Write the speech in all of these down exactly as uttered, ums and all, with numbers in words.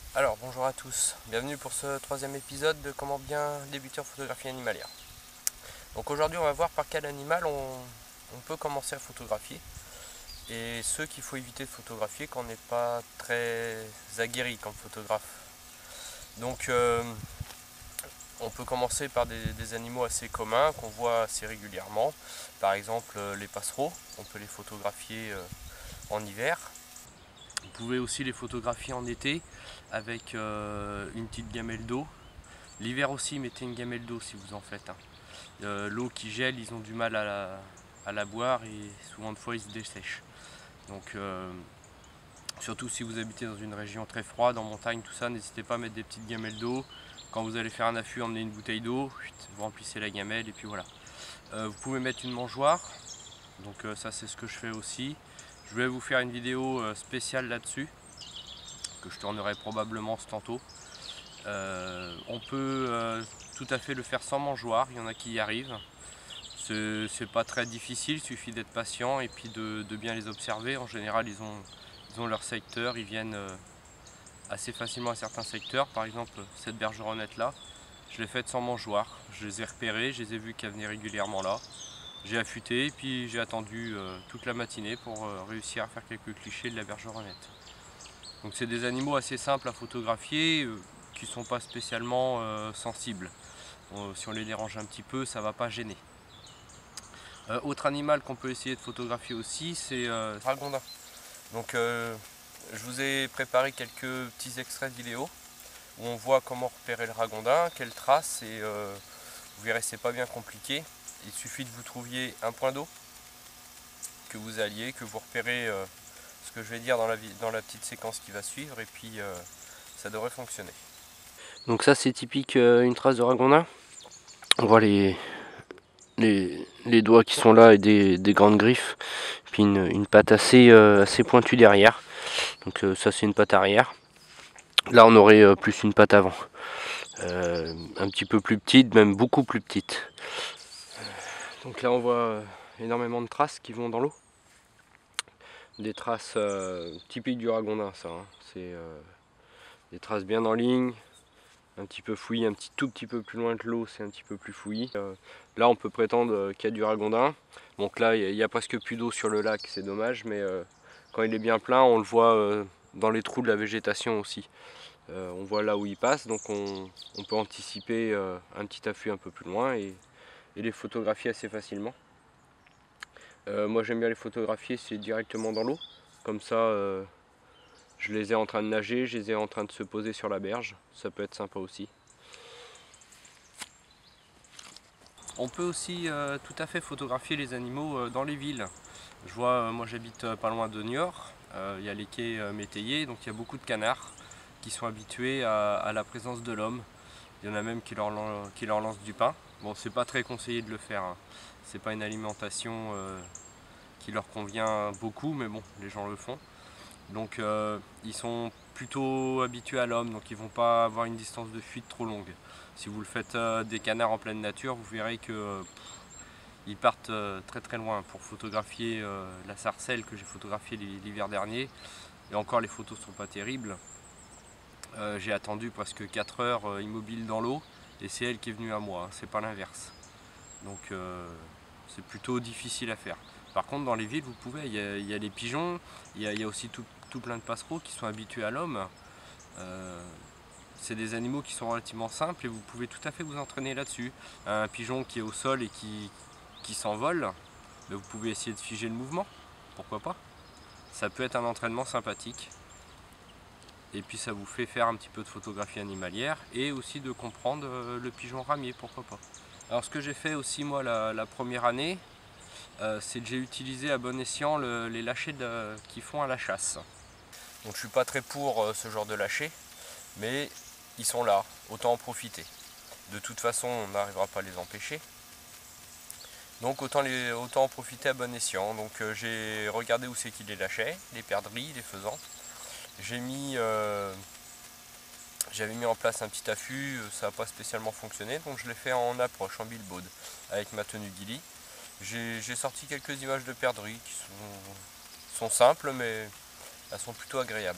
Alors bonjour à tous, bienvenue pour ce troisième épisode de comment bien débuter en photographie animalière. Donc aujourd'hui on va voir par quel animal on, on peut commencer à photographier et ceux qu'il faut éviter de photographier quand on n'est pas très aguerri comme photographe. Donc euh, on peut commencer par des, des animaux assez communs qu'on voit assez régulièrement, par exemple les passereaux, on peut les photographier euh, en hiver. Vous pouvez aussi les photographier en été avec euh, une petite gamelle d'eau. L'hiver aussi, mettez une gamelle d'eau si vous en faites. Hein. Euh, L'eau qui gèle, ils ont du mal à la, à la boire et souvent de fois ils se dessèchent. Donc euh, surtout si vous habitez dans une région très froide, en montagne, tout ça, n'hésitez pas à mettre des petites gamelles d'eau. Quand vous allez faire un affût, emmenez une bouteille d'eau, vous remplissez la gamelle et puis voilà. Euh, vous pouvez mettre une mangeoire, donc euh, ça c'est ce que je fais aussi. Je vais vous faire une vidéo euh, spéciale là-dessus, que je tournerai probablement ce tantôt. Euh, on peut euh, tout à fait le faire sans mangeoire, il y en a qui y arrivent. C'est pas très difficile, il suffit d'être patient et puis de, de bien les observer. En général, ils ont, ils ont leur secteur, ils viennent euh, assez facilement à certains secteurs. Par exemple, cette bergeronnette là, je l'ai faite sans mangeoire. Je les ai repérés, je les ai vus qu'elles venaient régulièrement là. J'ai affûté et puis j'ai attendu euh, toute la matinée pour euh, réussir à faire quelques clichés de la bergeronnette. Donc c'est des animaux assez simples à photographier, euh, qui ne sont pas spécialement euh, sensibles. Euh, si on les dérange un petit peu, ça ne va pas gêner. Euh, autre animal qu'on peut essayer de photographier aussi, c'est euh, le ragondin. Donc euh, je vous ai préparé quelques petits extraits de vidéo où on voit comment repérer le ragondin, quelle trace, et euh, vous verrez c'est pas bien compliqué. Il suffit que vous trouviez un point d'eau, que vous alliez, que vous repérez euh, ce que je vais dire dans la, dans la petite séquence qui va suivre, et puis euh, ça devrait fonctionner. Donc ça c'est typique euh, une trace de ragondin. On voit les, les, les doigts qui sont là et des, des grandes griffes, puis une, une patte assez, euh, assez pointue derrière. Donc euh, ça c'est une patte arrière. Là on aurait euh, plus une patte avant. Euh, un petit peu plus petite, même beaucoup plus petite. Donc là on voit euh, énormément de traces qui vont dans l'eau. Des traces euh, typiques du ragondin ça. Hein. C'est euh, des traces bien en ligne, un petit peu fouillis, un petit tout petit peu plus loin que l'eau, c'est un petit peu plus fouillis. Euh, là, on peut prétendre qu'il y a du ragondin. Donc là, il y a presque plus d'eau sur le lac, c'est dommage, mais euh, quand il est bien plein, on le voit euh, dans les trous de la végétation aussi. Euh, on voit là où il passe, donc on, on peut anticiper euh, un petit affût un peu plus loin et, et les photographier assez facilement. Euh, moi, j'aime bien les photographier, c'est directement dans l'eau. Comme ça, euh, je les ai en train de nager, je les ai en train de se poser sur la berge. Ça peut être sympa aussi. On peut aussi euh, tout à fait photographier les animaux euh, dans les villes. Je vois, euh, moi j'habite euh, pas loin de Niort, euh, il y a les quais euh, métayers, donc il y a beaucoup de canards qui sont habitués à, à la présence de l'homme. Il y en a même qui leur, qui leur lancent du pain. Bon, c'est pas très conseillé de le faire, hein. C'est pas une alimentation euh, qui leur convient beaucoup, mais bon, les gens le font. Donc euh, ils sont plutôt habitués à l'homme, donc ils vont pas avoir une distance de fuite trop longue. Si vous le faites euh, des canards en pleine nature, vous verrez que euh, ils partent euh, très très loin. Pour photographier euh, la sarcelle que j'ai photographiée l'hiver dernier, et encore les photos sont pas terribles, euh, j'ai attendu presque quatre heures euh, immobile dans l'eau, et c'est elle qui est venue à moi, hein, c'est pas l'inverse. Donc euh, c'est plutôt difficile à faire. Par contre dans les villes vous pouvez, il y a, il y a les pigeons, il y a, il y a aussi tout, tout plein de passereaux qui sont habitués à l'homme. Euh, c'est des animaux qui sont relativement simples et vous pouvez tout à fait vous entraîner là-dessus. Un pigeon qui est au sol et qui, qui s'envole, ben vous pouvez essayer de figer le mouvement, pourquoi pas. Ça peut être un entraînement sympathique. Et puis ça vous fait faire un petit peu de photographie animalière et aussi de comprendre le pigeon ramier, pourquoi pas. Alors ce que j'ai fait aussi moi la, la première année, euh, c'est que j'ai utilisé à bon escient le, les lâchers de, qui font à la chasse. Donc je suis pas très pour euh, ce genre de lâcher, mais ils sont là, autant en profiter. De toute façon on n'arrivera pas à les empêcher. Donc autant, les, autant en profiter à bon escient. Donc euh, j'ai regardé où c'est qu'ils les lâchaient, les perdrix, les faisans. J'ai mis, euh, j'avais mis en place un petit affût, ça n'a pas spécialement fonctionné, donc je l'ai fait en approche, en billboard, avec ma tenue ghillie. J'ai sorti quelques images de perdrix qui sont, sont simples, mais elles sont plutôt agréables.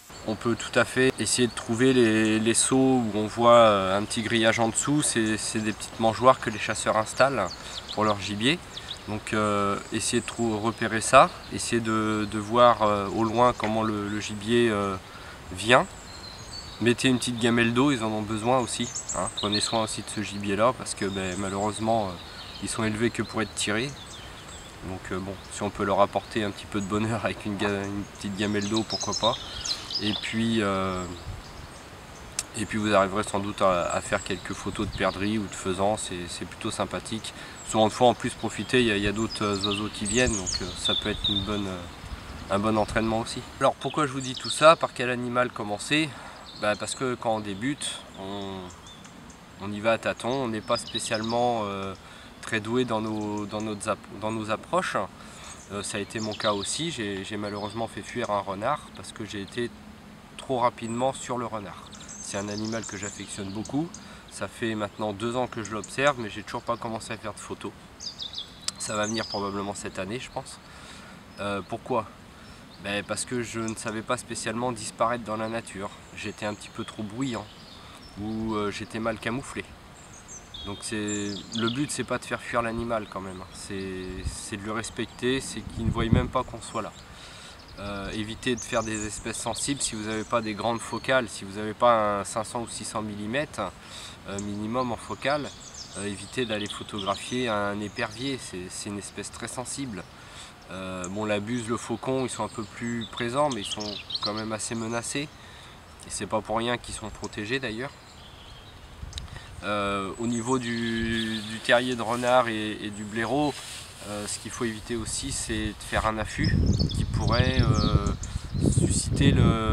On peut tout à fait essayer de trouver les, les seaux où on voit un petit grillage en dessous. C'est des petites mangeoires que les chasseurs installent pour leur gibier. Donc euh, essayez de trouver, repérer ça, essayez de, de voir euh, au loin comment le, le gibier euh, vient. Mettez une petite gamelle d'eau, ils en ont besoin aussi. Hein. Prenez soin aussi de ce gibier là parce que ben, malheureusement euh, ils sont élevés que pour être tirés. Donc euh, bon, si on peut leur apporter un petit peu de bonheur avec une, une petite gamelle d'eau, pourquoi pas. Et puis, euh, et puis vous arriverez sans doute à, à faire quelques photos de perdrix ou de faisans, c'est plutôt sympathique. Souvent de fois en plus profiter, il y a, a d'autres oiseaux qui viennent, donc euh, ça peut être une bonne, euh, un bon entraînement aussi. Alors pourquoi je vous dis tout ça? Par quel animal commencer? Bah, parce que quand on débute, on, on y va à tâtons, on n'est pas spécialement euh, très doué dans nos, dans notre, dans nos approches. Euh, ça a été mon cas aussi, j'ai malheureusement fait fuir un renard parce que j'ai été trop rapidement sur le renard. C'est un animal que j'affectionne beaucoup. Ça fait maintenant deux ans que je l'observe, mais j'ai toujours pas commencé à faire de photos. Ça va venir probablement cette année, je pense. Euh, pourquoi? Ben parce que je ne savais pas spécialement disparaître dans la nature. J'étais un petit peu trop bruyant ou euh, j'étais mal camouflé. Donc le but, c'est pas de faire fuir l'animal quand même. C'est de le respecter, c'est qu'il ne voie même pas qu'on soit là. Euh, évitez de faire des espèces sensibles si vous n'avez pas des grandes focales, si vous n'avez pas un cinq cents ou six cents millimètres euh, minimum en focale, euh, évitez d'aller photographier un épervier, c'est une espèce très sensible. Euh, bon, la buse, le faucon, ils sont un peu plus présents, mais ils sont quand même assez menacés, et c'est pas pour rien qu'ils sont protégés d'ailleurs. Euh, au niveau du, du terrier de renard et, et du blaireau, Euh, ce qu'il faut éviter aussi, c'est de faire un affût qui pourrait euh, susciter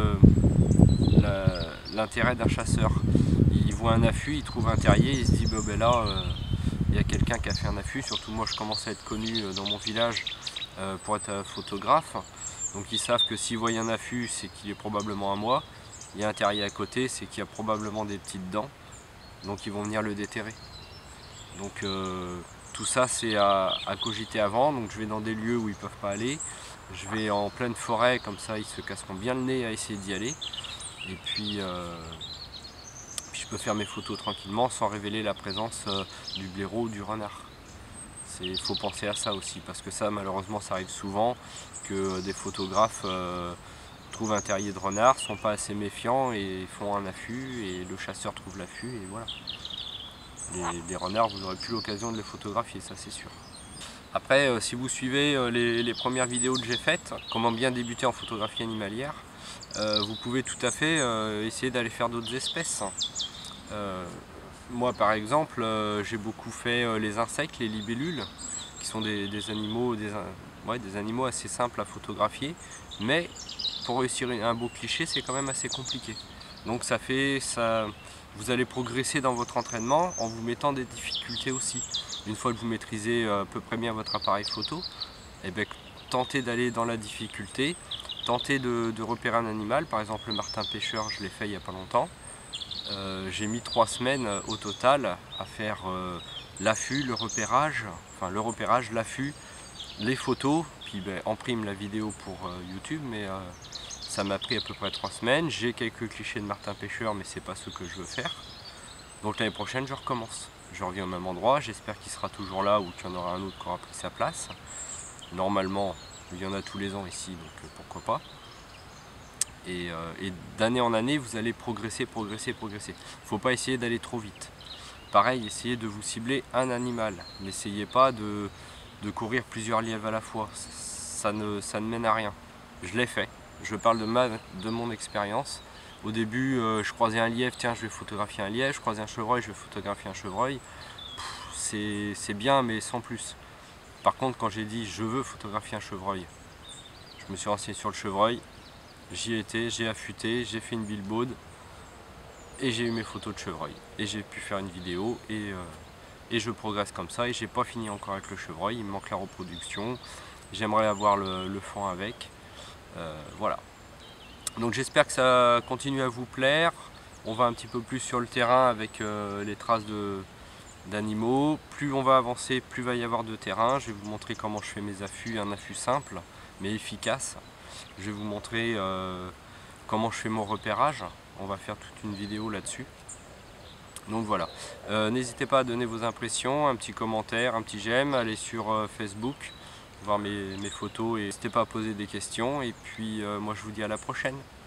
l'intérêt d'un chasseur. Il voit un affût, il trouve un terrier, il se dit bah, ben là, euh, il y a quelqu'un qui a fait un affût. Surtout moi, je commence à être connu dans mon village euh, pour être photographe. Donc ils savent que s'ils voient un affût, c'est qu'il est probablement à moi. Il y a un terrier à côté, c'est qu'il y a probablement des petites dents. Donc ils vont venir le déterrer. Donc euh, tout ça c'est à, à cogiter avant, donc je vais dans des lieux où ils ne peuvent pas aller, je vais en pleine forêt, comme ça ils se casseront bien le nez à essayer d'y aller, et puis, euh, puis je peux faire mes photos tranquillement sans révéler la présence euh, du blaireau ou du renard. Il faut penser à ça aussi, parce que ça malheureusement ça arrive souvent, que des photographes euh, trouvent un terrier de renard, sont pas assez méfiants et font un affût, et le chasseur trouve l'affût, et voilà. Les, les renards, vous n'aurez plus l'occasion de les photographier, ça c'est sûr. Après, euh, si vous suivez euh, les, les premières vidéos que j'ai faites, comment bien débuter en photographie animalière, euh, vous pouvez tout à fait euh, essayer d'aller faire d'autres espèces. Euh, moi par exemple, euh, j'ai beaucoup fait euh, les insectes, les libellules, qui sont des, des, animaux, des, ouais, des animaux assez simples à photographier, mais pour réussir un beau cliché, c'est quand même assez compliqué. Donc ça fait ça. Vous allez progresser dans votre entraînement en vous mettant des difficultés aussi. Une fois que vous maîtrisez à peu près bien votre appareil photo, eh bien, tentez d'aller dans la difficulté, tentez de, de repérer un animal. Par exemple le martin pêcheur, je l'ai fait il n'y a pas longtemps. Euh, j'ai mis trois semaines au total à faire euh, l'affût, le repérage, enfin le repérage, l'affût, les photos, puis ben, en prime la vidéo pour euh, YouTube, mais euh, ça m'a pris à peu près trois semaines. J'ai quelques clichés de martin pêcheur, mais c'est pas ce que je veux faire. Donc l'année prochaine, je recommence. Je reviens au même endroit. J'espère qu'il sera toujours là ou qu'il y en aura un autre qui aura pris sa place. Normalement, il y en a tous les ans ici, donc pourquoi pas. Et, euh, et d'année en année, vous allez progresser, progresser, progresser. Il ne faut pas essayer d'aller trop vite. Pareil, essayez de vous cibler un animal. N'essayez pas de, de courir plusieurs lièvres à la fois. Ça ne, ça ne mène à rien. Je l'ai fait. Je parle de, ma, de mon expérience. Au début, euh, je croisais un lièvre, tiens, je vais photographier un lièvre. Je croisais un chevreuil, je vais photographier un chevreuil. C'est bien, mais sans plus. Par contre, quand j'ai dit je veux photographier un chevreuil, je me suis renseigné sur le chevreuil. J'y étais, j'ai affûté, j'ai fait une billboard et j'ai eu mes photos de chevreuil. Et j'ai pu faire une vidéo et, euh, et je progresse comme ça. Et j'ai pas fini encore avec le chevreuil, il me manque la reproduction. J'aimerais avoir le, le faon avec. Euh, voilà. Donc j'espère que ça continue à vous plaire. On va un petit peu plus sur le terrain avec euh, les traces d'animaux. Plus on va avancer, plus il va y avoir de terrain. Je vais vous montrer comment je fais mes affûts, un affût simple mais efficace. Je vais vous montrer euh, comment je fais mon repérage. On va faire toute une vidéo là-dessus. Donc voilà, euh, n'hésitez pas à donner vos impressions, un petit commentaire, un petit j'aime, allez sur euh, Facebook, voir mes, mes photos et n'hésitez pas à poser des questions. Et puis euh, moi je vous dis à la prochaine.